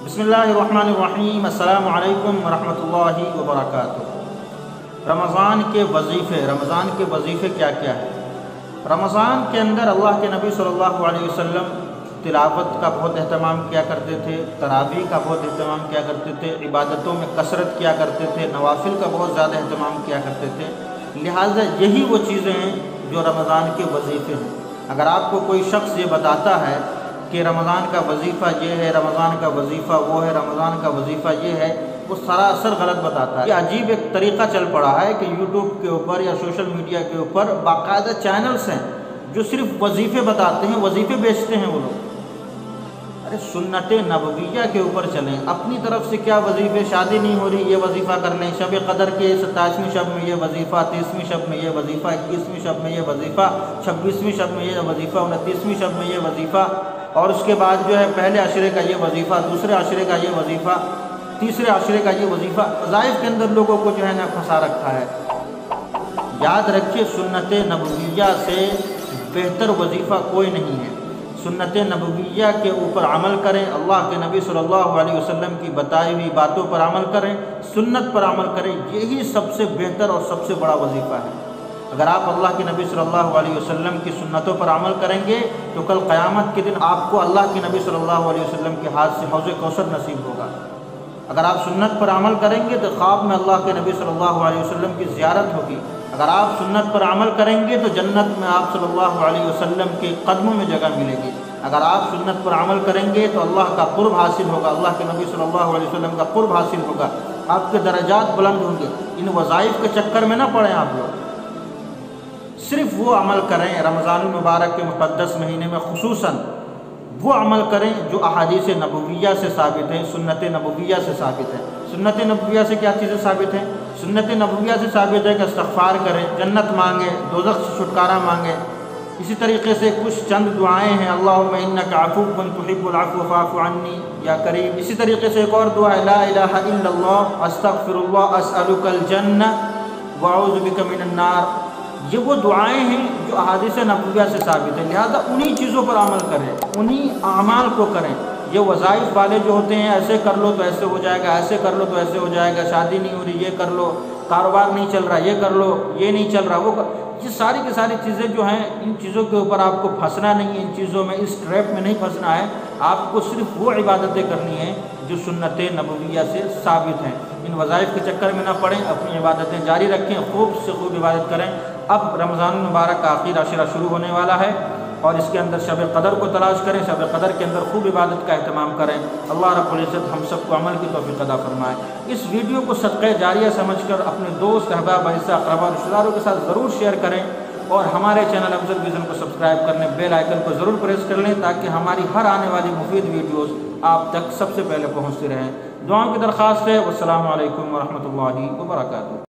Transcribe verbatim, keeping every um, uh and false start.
بسم اللہ الرحمن الرحیم۔ السلام علیکم ورحمۃ اللہ وبرکاتہ۔ رمضان کے وظیفے رمضان کے وظیفے کیا کیا ہے؟ رمضان کے اندر اللہ کے نبی صلی اللہ علیہ وسلم تلاوت کا بہت اہتمام کیا کرتے تھے، تراویح کا بہت اہتمام کیا کرتے تھے، عبادتوں میں کثرت کیا کرتے تھے، نوافل کا بہت زیادہ اہتمام کیا کرتے تھے۔ لہٰذا یہی وہ چیزیں ہیں جو رمضان کے وظیفے ہیں۔ اگر آپ کو کوئی شخص یہ بتاتا ہے کہ رمضان کا وظیفہ یہ ہے، رمضان کا وظیفہ وہ ہے، رمضان کا وظیفہ یہ ہے، وہ سراسر غلط بتاتا ہے۔ یہ عجیب ایک طریقہ چل پڑا ہے کہ یوٹیوب کے اوپر یا سوشل میڈیا کے اوپر باقاعدہ چینلز ہیں جو صرف وظیفے بتاتے ہیں، وظیفے بیچتے ہیں وہ لوگ۔ ارے سنت نبویہ کے اوپر چلیں، اپنی طرف سے کیا وظیفے، شادی نہیں ہو رہی یہ وظیفہ کر لیں، شب قدر کے ستائیسویں شب میں یہ وظیفہ، تیسویں شب میں یہ وظیفہ، اکیسویں شب میں یہ وظیفہ، چھبیسویں شب میں یہ وظیفہ، انتیسویں شب میں یہ وظیفہ، اور اس کے بعد جو ہے پہلے عشرے کا یہ وظیفہ، دوسرے عشرے کا یہ وظیفہ، تیسرے عشرے کا یہ وظیفہ۔ وظائف کے اندر لوگوں کو جو ہے نا پھنسا رکھا ہے۔ یاد رکھیے سنت نبویہ سے بہتر وظیفہ کوئی نہیں ہے۔ سنت نبویہ کے اوپر عمل کریں، اللہ کے نبی صلی اللہ علیہ وسلم کی بتائی ہوئی باتوں پر عمل کریں، سنت پر عمل کریں، یہی سب سے بہتر اور سب سے بڑا وظیفہ ہے۔ اگر آپ اللہ کے نبی صلی اللہ علیہ وسلم کی سنتوں پر عمل کریں گے تو کل قیامت کے دن آپ کو اللہ کے نبی صلی اللہ علیہ وسلم کے ہاتھ سے حوض کوثر نصیب ہوگا۔ اگر آپ سنت پر عمل کریں گے تو خواب میں اللہ کے نبی صلی اللہ علیہ وسلم کی زیارت ہوگی۔ اگر آپ سنت پر عمل کریں گے تو جنت میں آپ صلی اللہ علیہ وسلم کے قدموں میں جگہ ملے گی۔ اگر آپ سنت پر عمل کریں گے تو اللہ کا قرب حاصل ہوگا، اللہ کے نبی صلی اللہ علیہ وسلم کا قرب حاصل ہوگا، آپ کے درجات بلند ہوں گے۔ ان وظائف کے چکر میں نہ پڑیں آپ لوگ، صرف وہ عمل کریں رمضان المبارک کے مقدس مہینے میں خصوصاً وہ عمل کریں جو احادیث نبویہ سے ثابت ہیں، سنت نبویہ سے ثابت ہے۔ سنت نبویہ سے کیا چیزیں ثابت ہیں؟ سنت نبویہ سے ثابت ہے کہ استغفار کریں، جنت مانگیں، دوزخ سے چھٹکارا مانگیں۔ اسی طریقے سے کچھ چند دعائیں ہیں، اللہم انک عفو تحب العفو فاعف عنی یا کریم۔ اسی طریقے سے ایک اور دعا ہے، لا الہ الا اللہ استغفر اللہ اسألک الجنہ واعوذ بک من النار۔ یہ وہ دعائیں ہیں جو احادیث نبویہ سے ثابت ہیں، لہذا انہی چیزوں پر عمل کریں، انہی اعمال کو کریں۔ یہ وظائف والے جو ہوتے ہیں، ایسے کر لو تو ایسے ہو جائے گا، ایسے کر لو تو ایسے ہو جائے گا، شادی نہیں ہو رہی یہ کر لو، کاروبار نہیں چل رہا یہ کر لو، یہ نہیں چل رہا وہ کر، یہ ساری کی ساری چیزیں جو ہیں ان چیزوں کے اوپر آپ کو پھنسنا نہیں ہے، ان چیزوں میں اس ٹریپ میں نہیں پھنسنا ہے۔ آپ کو صرف وہ عبادتیں کرنی ہیں جو سنت نبویہ سے ثابت ہیں۔ ان وظائف کے چکر میں نہ پڑیں، اپنی عبادتیں جاری رکھیں، خوب سے خوب عبادت کریں۔ اب رمضان المبارک کا آخری عشرہ شروع ہونے والا ہے اور اس کے اندر شب قدر کو تلاش کریں، شب قدر کے اندر خوب عبادت کا اہتمام کریں۔ اللہ رب العزت ہم سب کو عمل کی توفیق عطا فرمائے۔ اس ویڈیو کو صدقہ جاریہ سمجھ کر اپنے دوست، احباب، احسا، اقربا، رشتہ داروں کے ساتھ ضرور شیئر کریں اور ہمارے چینل افضل ویژن کو سبسکرائب کر لیں، بیل آئیکن کو ضرور پریس کر لیں تاکہ ہماری ہر آنے والی مفید ویڈیوز آپ تک سب سے پہلے پہنچتی رہیں۔ دعاؤں کی درخواست ہے۔ والسلام علیکم ورحمۃ اللہ وبرکاتہ۔